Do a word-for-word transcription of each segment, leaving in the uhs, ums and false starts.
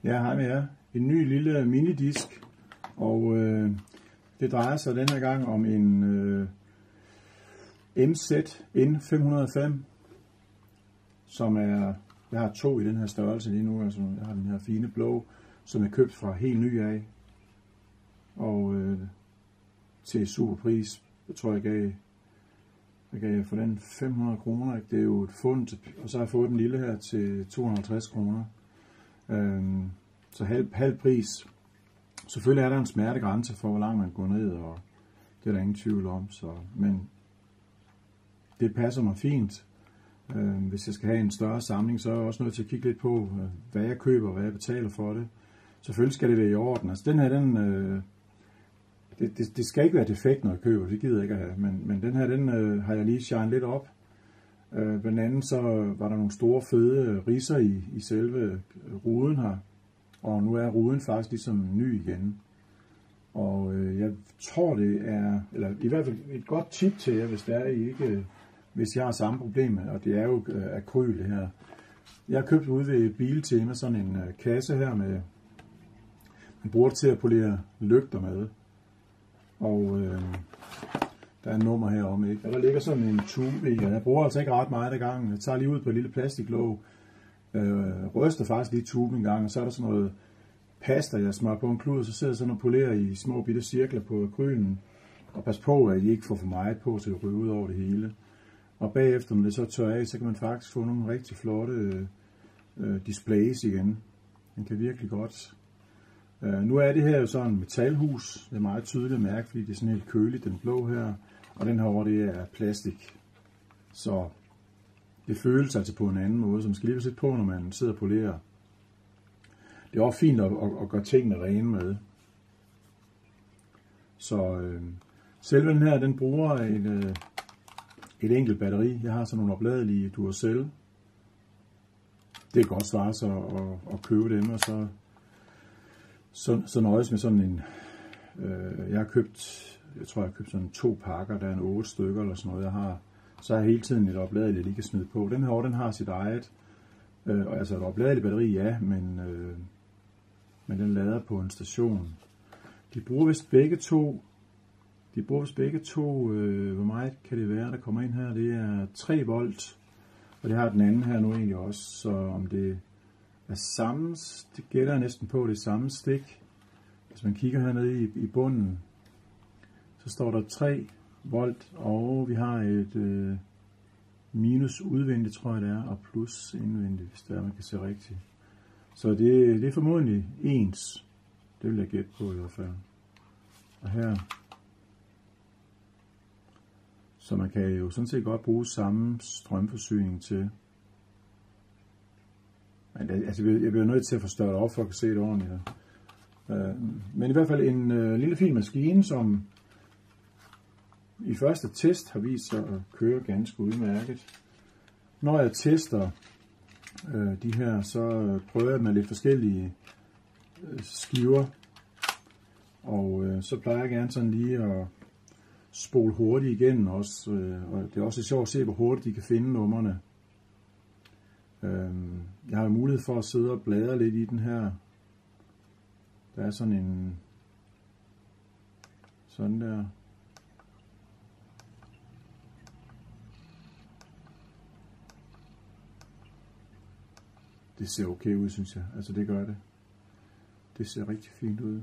Jeg har med jer en ny lille minidisk, og øh, det drejer sig denne gang om en øh, M Z N fem hundrede og fem, som er, jeg har to i den her størrelse lige nu, altså jeg har den her fine blå, som er købt fra helt ny af, og øh, til superpris, jeg tror jeg gav, jeg gav for den fem hundrede kroner, det er jo et fund, og så har jeg fået den lille her til to hundrede og halvtreds kroner. Øhm, så halv, halv pris. Selvfølgelig er der en smertegrænse for, hvor langt man går ned, og det er der ingen tvivl om. Så, men det passer mig fint. Øhm, hvis jeg skal have en større samling, så er jeg også nødt til at kigge lidt på, hvad jeg køber, og hvad jeg betaler for det. Selvfølgelig skal det være i orden. Altså den her, den, øh, det, det, det skal ikke være defekt, når jeg køber, det gider jeg ikke at have. Men, men den her, den øh, har jeg lige shine lidt op. Øh, blandt andet så var der nogle store fede ridser i, i selve ruden her, og nu er ruden faktisk ligesom ny igen. Og øh, jeg tror det er, eller i hvert fald et godt tip til jer, hvis det er I ikke, hvis jeg har samme problem, og det er jo øh, akryl det her. Jeg har købt ude ved Biltema sådan en øh, kasse her med, man bruger det til at polere lygter med, og øh, der er en nummer herom, ikke? Og der ligger sådan en tube i, og jeg bruger altså ikke ret meget ad gangen. Jeg tager lige ud på et lille plastiklåg, øh, ryster faktisk lige tuben en gang, og så er der sådan noget pasta, jeg smører på en klud, og så sidder jeg sådan og polerer i små bitte cirkler på akrylen. Og pas på, at I ikke får for meget på, så det ryger ud over det hele. Og bagefter, når det så tør af, så kan man faktisk få nogle rigtig flotte øh, displays igen. Den kan virkelig godt. Uh, nu er det her jo sådan et metalhus. Det er meget tydeligt at mærke, fordi det er sådan helt køligt, den blå her. Og den her over, det er plastik. Så det føles altså på en anden måde, så man skal lige sætte på, når man sidder og polerer. Det er også fint at, at, at gøre tingene rene med. Så øh, selve den her, den bruger et, øh, et enkelt batteri. Jeg har sådan nogle opladelige Duracell. Det er godt svare sig at, at købe dem, og så Så, så nøjes med sådan en, øh, jeg har købt, jeg tror jeg har købt sådan to pakker, der er en otte stykker eller sådan noget, jeg har, så har jeg hele tiden et opladeligt, jeg lige kan smide på. Den her, den har sit eget, øh, altså et opladeligt batteri, ja, men, øh, men den lader på en station. De bruger vist begge to, de bruger vist begge to, øh, hvor meget kan det være, der kommer ind her, det er tre volt, og det har den anden her nu egentlig også, så om det er samme, det gætter jeg næsten på, det samme stik. Hvis man kigger hernede i, i bunden, så står der tre volt, og vi har et øh, minus udvendigt, tror jeg det er, og plus indvendigt, hvis det er, man kan se rigtigt. Så det, det er formodentlig ens. Det vil jeg gætte på i hvert fald. Og her, så man kan jo sådan set godt bruge samme strømforsyning til. Altså, jeg bliver nødt til at få størret op, for at kunne se det ordentligt her. Men i hvert fald en uh, lille fin maskine, som i første test har vist sig at køre ganske udmærket. Når jeg tester uh, de her, så prøver jeg med lidt forskellige uh, skiver. Og uh, så plejer jeg gerne sådan lige at spole hurtigt igennem også. Uh, og det er også sjovt at se, hvor hurtigt de kan finde numrene. Jeg har mulighed for at sidde og bladre lidt i den her. Der er sådan en, sådan der. Det ser okay ud, synes jeg. Altså det gør det. Det ser rigtig fint ud.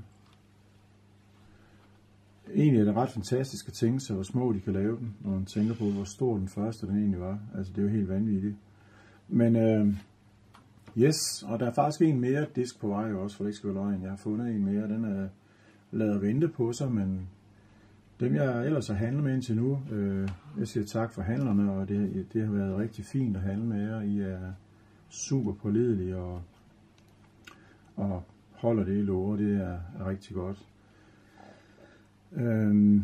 Egentlig er det ret fantastisk at tænke sig, hvor små de kan lave den, når man tænker på, hvor stor den første den egentlig var. Altså det er jo helt vanvittigt. Men øh, yes, og der er faktisk en mere disk på vej også, for det ikke skal være løgn. Jeg har fundet en mere, den er lavet vente på sig, men dem jeg ellers har handlet med indtil nu, øh, jeg siger tak for handlerne, og det, det har været rigtig fint at handle med jer. I er super pålidelige og, og holder det i låger, det er, er rigtig godt. Øh,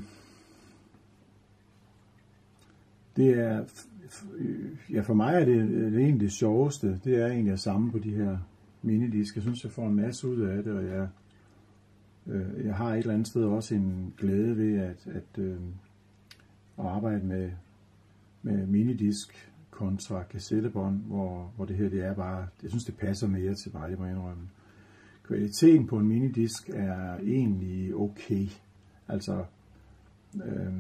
det er Ja, for mig er det, det egentlig det sjoveste, det er egentlig at samle på de her minidisk. Jeg synes, jeg får en masse ud af det, og jeg, øh, jeg har et eller andet sted også en glæde ved at, at, øh, at arbejde med, med minidisk kontra kassettebånd, hvor, hvor det her det er bare, jeg synes det passer mere til mig, det må jeg indrømme. kvaliteten på en minidisk er egentlig okay. Altså, øh,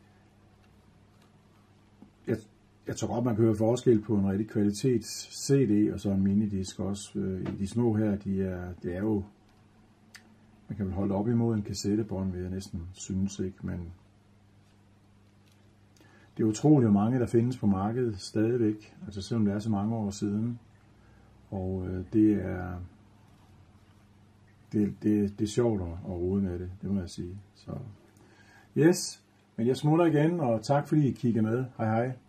jeg, jeg tror godt, man kan høre forskel på en rigtig kvalitets C D og så en minidisk også. Øh, de små her, de er, det er jo, man kan vel holde op imod en kassettebånd, vil jeg næsten synes, ikke? Men det er utroligt mange, der findes på markedet stadigvæk, altså selvom det er så mange år siden. Og øh, det er det, det, det er sjovt at rode med det, det må jeg sige. Så yes, men jeg smutter igen, og tak fordi I kigger med. Hej hej.